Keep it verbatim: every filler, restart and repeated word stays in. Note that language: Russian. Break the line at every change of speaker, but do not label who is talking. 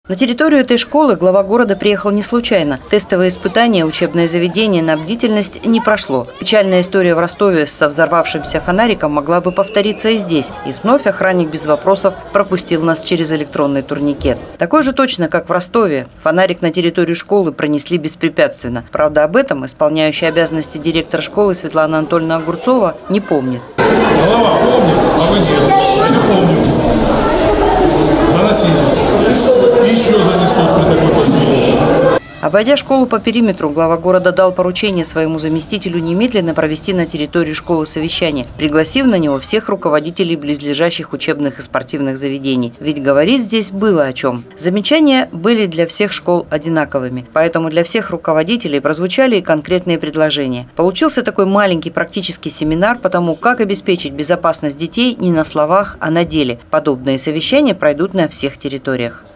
На территорию этой школы глава города приехал не случайно. Тестовые испытания учебное заведение на бдительность не прошло. Печальная история в Ростове со взорвавшимся фонариком могла бы повториться и здесь. И вновь охранник без вопросов пропустил нас через электронный турникет. Такой же точно, как в Ростове, фонарик на территорию школы пронесли беспрепятственно. Правда, об этом исполняющая обязанности директора школы Светлана Анатольевна Огурцова не помнит.
Голова помнит, а вы нет. Не помню. Заносили. И еще занесут при такой постреле.
Обойдя школу по периметру, глава города дал поручение своему заместителю немедленно провести на территории школы совещание, пригласив на него всех руководителей близлежащих учебных и спортивных заведений. Ведь говорить здесь было о чем. Замечания были для всех школ одинаковыми, поэтому для всех руководителей прозвучали и конкретные предложения. Получился такой маленький практический семинар по тому, как обеспечить безопасность детей не на словах, а на деле. Подобные совещания пройдут на всех территориях.